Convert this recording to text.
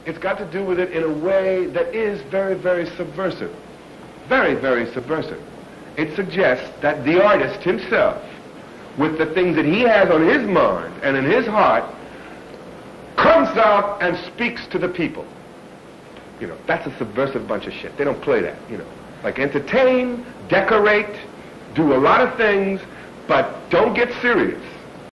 It's got to do with it in a way that is very, very subversive. Very, very subversive. It suggests that the artist himself, with the things that he has on his mind and in his heart, comes out and speaks to the people. You know, that's a subversive bunch of shit. They don't play that, you know. Like entertain, decorate, do a lot of things, but don't get serious.